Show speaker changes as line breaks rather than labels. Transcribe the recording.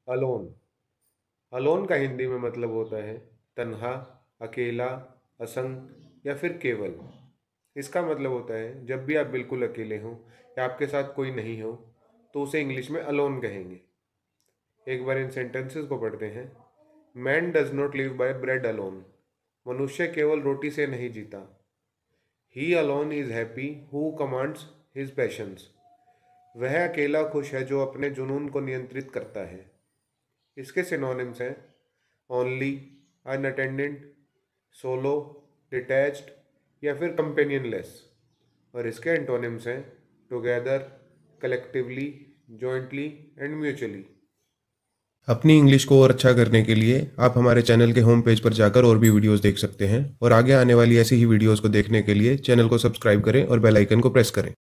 Alone. Alone का हिंदी में मतलब होता है तन्हा, अकेला, असंग या फिर केवल। इसका मतलब होता है जब भी आप बिल्कुल अकेले हों या आपके साथ कोई नहीं हो तो उसे इंग्लिश में अलोन कहेंगे। एक बार इन सेंटेंसेस को पढ़ते हैं। Man does not live by bread alone. मनुष्य केवल रोटी से नहीं जीता। He alone is happy who commands his passions. वह अकेला खुश है जो अपने जुनून को नियंत्रित करता है। इसके सिनोनिम्स हैं ओनली, अनअटेंडेंट, सोलो, डिटैच्ड या फिर कंपेनियनलेस। और इसके एंटोनिम्स हैं together, collectively, jointly and mutually. अपनी इंग्लिश को और अच्छा करने के लिए आप हमारे चैनल के होम पेज पर जाकर और भी वीडियोस देख सकते हैं और आगे आने वाली ऐसी ही वीडियोस को देखने के लिए चैनल को सब्सक्राइब करें और बेल आइकन को प्रेस करें।